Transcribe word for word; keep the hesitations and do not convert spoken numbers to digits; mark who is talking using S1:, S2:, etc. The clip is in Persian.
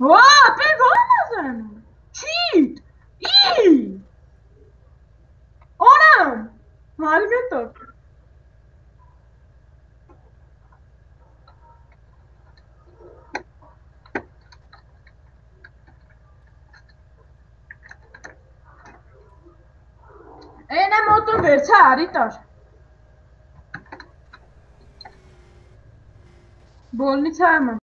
S1: آه بگاه نزن چیت ای آنم marketer. Ene moto versaritar. Bolnica mı?